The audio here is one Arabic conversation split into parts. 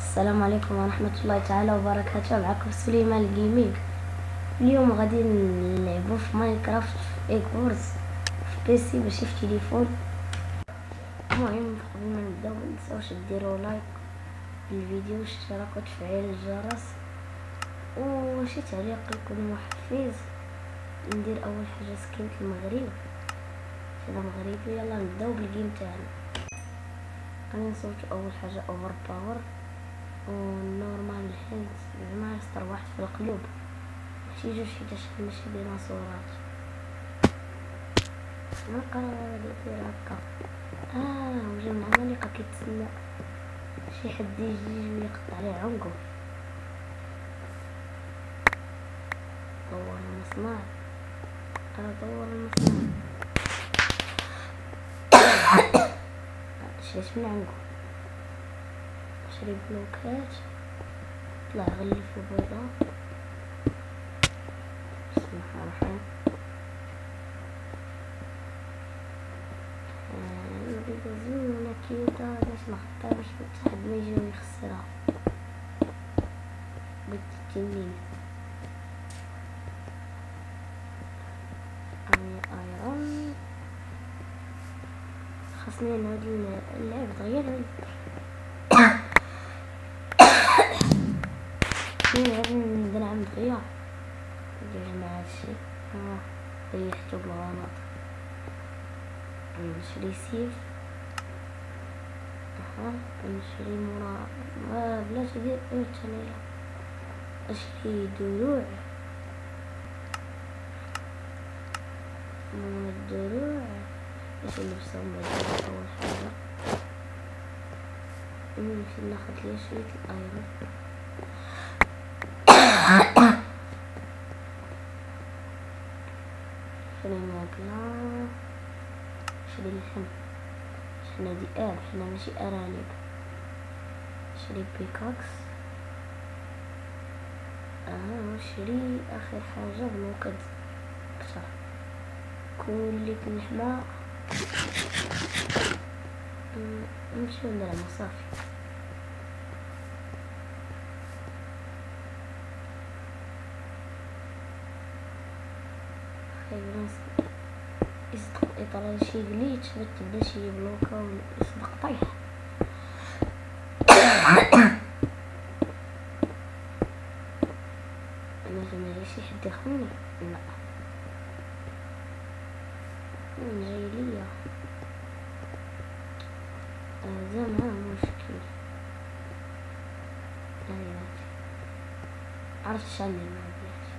السلام عليكم ورحمة الله تعالى وبركاته. معكم سليمان الجيمنج. اليوم غادي نلعبوا في ماينكرافت في ايكورز في بيسي ماشي في تليفون. المهم قبل ما نبداو متنساوش ديروا لايك للفيديو واشتراك وتفعيل الجرس وشي تعليق يكون محفز. ندير اول حاجه سكينة المغرب، انا مغربي. يلا نبداو بالجيم تاعنا. غادي نصوتو اول حاجه اوفر باور ونورمال الحين زعما يسطر واحد في القلوب، ماشي جوج ماشي ديناصورات. نقرا غادي يدير هكا. وجا من عمالقة كيتسنى شي حد يجي ويقطع عليه عنقو. دور المصنع، دور المصنع. شريت من عنقو، شري بلوكات، طلع غلفو بيضا. بسم الله الرحمن الرحيم. البيضا زوينة كيدا باش نحطها باش حد ما يجي ويخسرها. بيض التنين ايرون. خاصني نعود اللعب دغيا نبدا نعمل دغيا ندير مع هادشي. ريحتو بالغلط. نشري سيف، نشري مورا بلاش ندير تانية. اشري دروع، من الدروع باش نلبسهم بعد. اول حاجة نمشي ناخد لي شوية الايرون. شري ماكلة، شري اللحم. حنا ذئاب، حنا ماشي ارانب. شري بيكاكس. وشري اخر حاجة بلوكات كتر. كلك اللحمة. نمشيو نلعبو صافي. يصدق يطلع شي جليتش باش تبدا شي بلوكا ويصدق طيح. انا جاي شي حد يخوني، لا جاي ليا زعما مشكل. عرفت شاني ما بياش.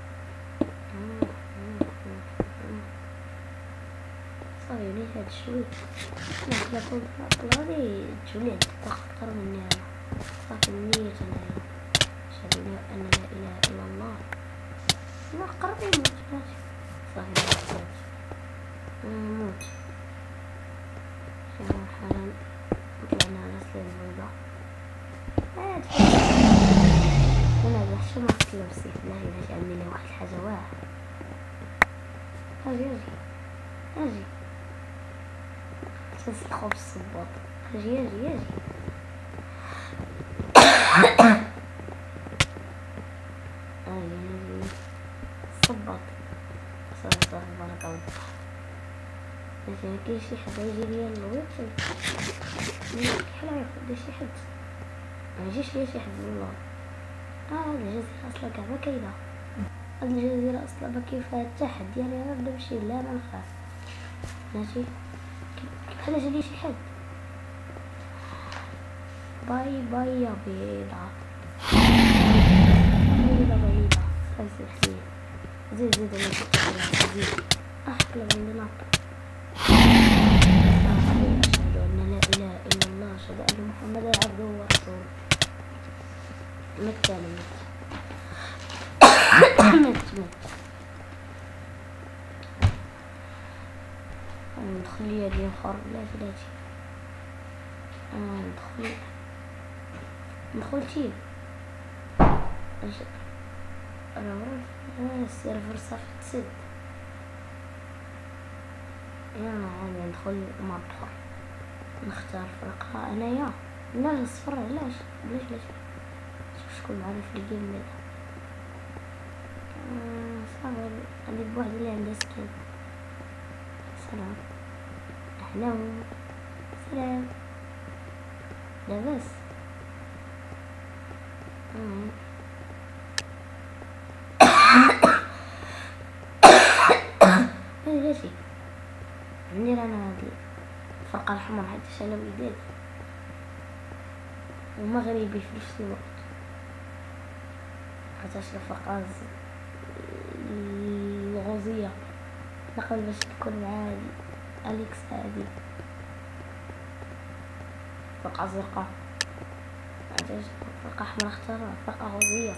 صافي لي هاد شوي ناكل غادي تولي تخطر مني انا. صافي نيت انايا اشهد ان لا اله الا الله. ما قربي موت بلاتي. صافي موت. حالا طلعنا على سليم البيضاء. انا بحشو ما تسلم سيف. لا الا عملي لي واحد الحاجه واعره. اجي تنسلخو بالصباط. اجي صباط. صافي بارك الله. كاين شي حد يجي ليا الويت بحال ياخد شي حد. ما يجيش ليا شي حد والله. هاد الجزيرة اصلا كاع ما كاينه. هاد الجزيرة اصلا ما كاين فيها حتى حد. يعني انا نمشي لا ما نخاف. ماشي بحال جا لي شي حد. باي باي يا بيضة. بيضة صافي سير. زيد انا زيد احكي عندنا. أشهد أن لا إله إلا الله، أشهد أن محمدا عبده ورسوله. مت ندخل ليا ديال اخر بلاتي. ندخل السيرفر صافي تسد. يلا عادي ندخل ماب اخر. نختار فرقة انايا. لا صفر علاش؟ علاش شوف شكون معانا في الجيم هذا. صافي عندي بواحد اللي عنده سكين. سلام اهلا سلام لاباس. لاشي ندير انا هادي الفرقة الحمر حيت انا وداد ومغربي في نفس الوقت، حيت الفرقة الغوزية نقبل باش تكون مع اليكس هادي فرقة زرقاء، حيت فرقة حمرا اختارها فرقة غوزية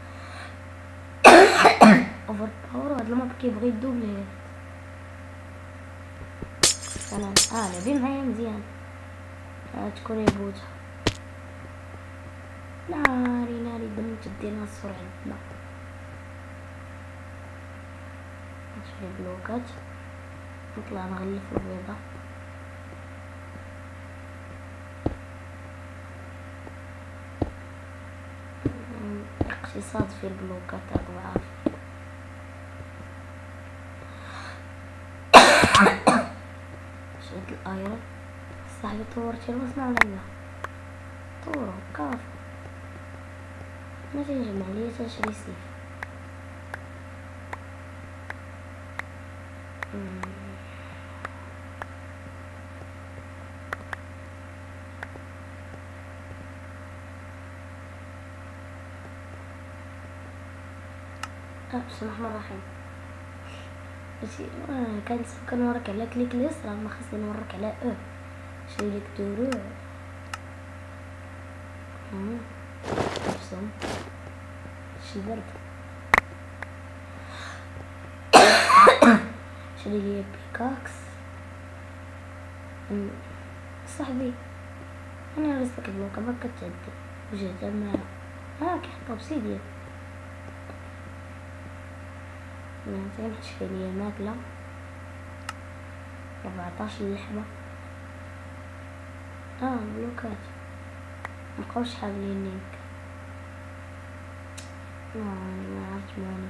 اوفر باور. هاد الماب كيبغي الدوبلي انا لعبي معايا مزيان تكوني بوتها. ناري بنت الديناصور عندنا. نشري بلوكات نطلع نغلف البيضة. اقتصاد في البلوكات اضعاف. شريت الايرون صاحبي طورتي المصنع ولا لا؟ طورو كافو ما تنجمع ليا تنشري سيف. بسم الله الرحمن الرحيم. كانت كنورك على كليك اليسرى، ما خاصني نورك على شري لك دروع. بسم شي برد. شري لي بيكاكس صاحبي. انا رزقك البلوكه ما كتعدي وجهتها معاها كيحط اوبسيديان. زين نشري لي ماكله 14 لحمه. بلوكات مبقاوش حابلين لينك. ما عرفت ماني.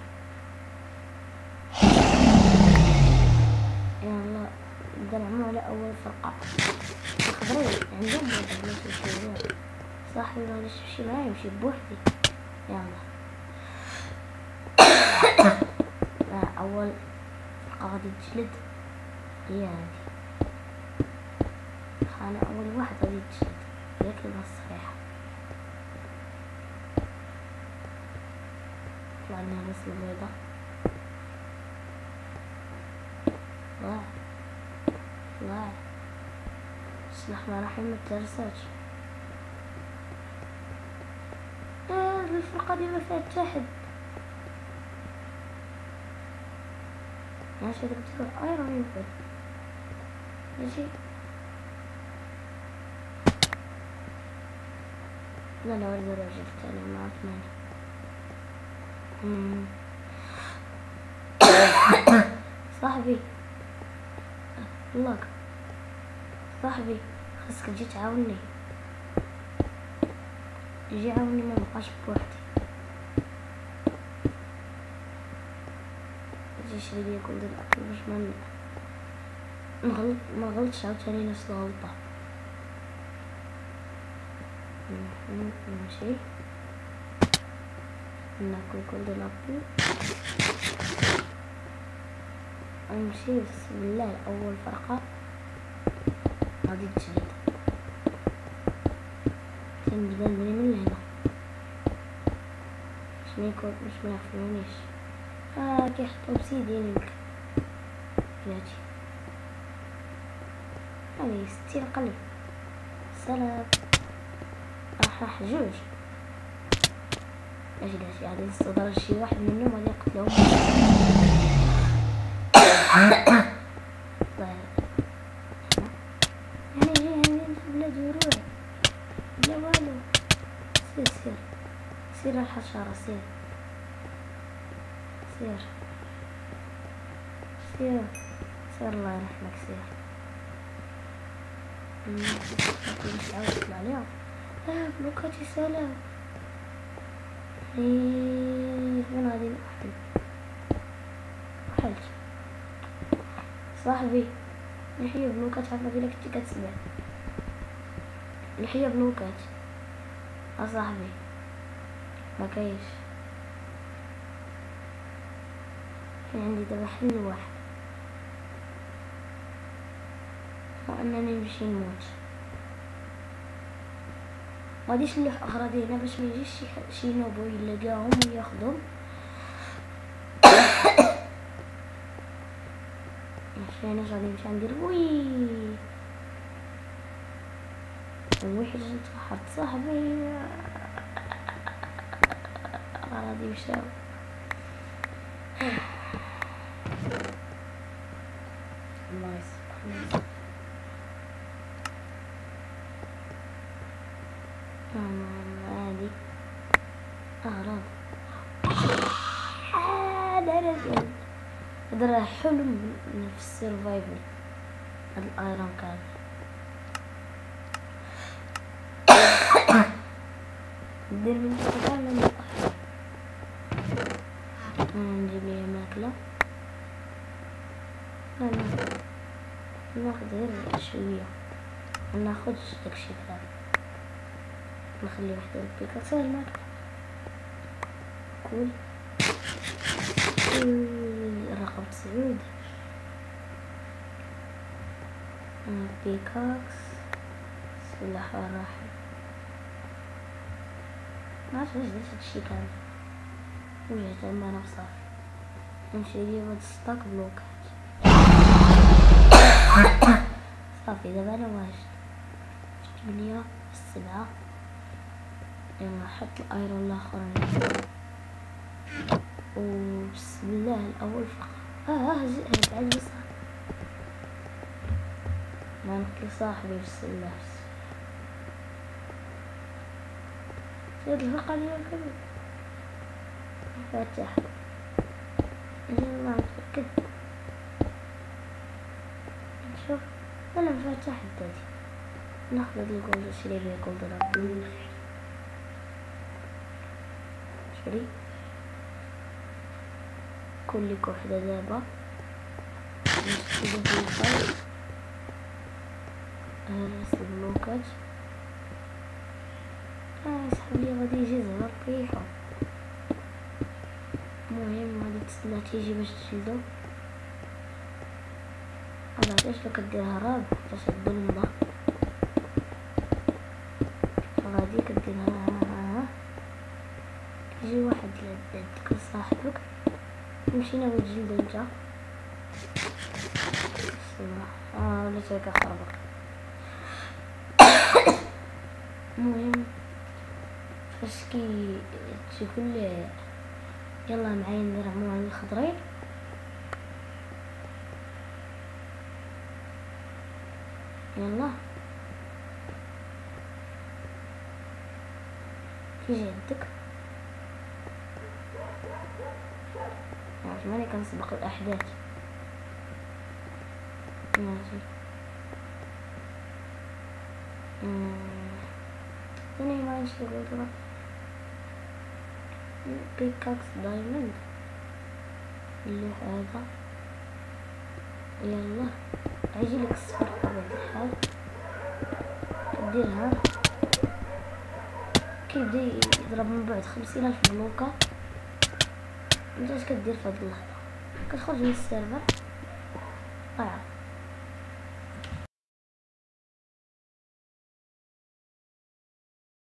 يلا نرمو على اول فرقه. نقدروا عندهم بلاش نشوفوها صاحبي، معليش نمشي معايا نمشي بوحدي. يلا اول فرقه غادي تجلد هي هادي. انا اول واحد غادي تجلد هي الكلمه الصحيحه. طلع لنا راس البيضه. طلع بسم الله الرحمن الرحيم. ما ترساش الفرقه دي ما فيها حتى حد. ماشي هذاك بتاع ايرون ينفع ماشي. لا ورد الراجل تاني ما عرفت ماني. صاحبي الله صاحبي خاصك تجي تعاوني. جي عاوني ما نبقاش بوحدي. جي شري لي كل الاكل باش ما نغلطش عاوتاني نفس الغلطه. نمشي ناكل كل لابي. نمشي بسم الله لأول فرقة غادي تجلد. تنبدا نبني من هنا باش ما يعرفونيش. كيحطو اوبسيديان يمكن بلاتي. هذه 60 قلب. سلام راح جوج. اجي غادي نستدرج شي واحد منهم غادي نقتلهم. يعني بلا دروع بلا والو. سير الحشرة سير الله يرحمك سير. مش عاود تطلع ليها بلوكات يا سلام. وين غادي حلت صاحبي؟ لحية بلوكات عارفة قلك كنتي كتسمع لحية بلوكات صاحبي ما كاينش. كاين عندي دابا حل واحد، هو انني نمشي نموت. مغاديش نلوح اغراضي هنا باش ميجيش شي نوبو يلقاهم وياخدهم. مشينا غادي نمشي ندير وي واحد تحط صاحبي غادي يمشاو. نايس هادي اغراض. هذا راه حلم في السيرفايفل، هاد الايرون كارد. ندير من القطع من نجيب لي ماكله. ناخذ غير شويه، مناخدش داكشي كامل، نخلي وحده البيكا ساهل ماكله. كول رقم 9 بيكاكس. بسم الله الرحمن الرحيم. ما عرفتش علاش درت هادشي كامل، وجهت المانا بصافي. نمشي ليا هاد ستاك بلوكات. صافي دابا انا واجد 8 7. يلا نحط الايرون الاخر وبسم الله الاول فقط. زعل صاحبي ما نقتل صاحبي. بسم الله زيد الفرقة ديال الكبير فاتح. يلا نتأكد نشوف انا مفاتح الدادي. ناخذ هاد الجولد نشري بيه جولد ربي من الخير. شري كل وحدة دابا نشتري في الخير. هرس البلوكات. صاحبي غادي يجي زهر ريحو. المهم غادي تستنى تيجي باش تجلدو. علاش لو كدير هراب تشد الماء غادي كديرها. يجي واحد لعندك صاحبك مشينا وتجلدو نتا. ولا تاكا خربق. المهم فاش تيقول لي يلا معايا ندير عموما الخضرين، يلا تيجي عندك. ماني كنسبق الاحداث. ماشي هنا ماشي قدرة بيكاكس دايموند اللوح هذا. يلا عيجيلك الصفر بطبيعة الحال. كديرها كيبدا يضرب من بعد 50,000 بلوكة. انت اش كدير في هاد اللحظة؟ كتخرج من السيرفر ضيع.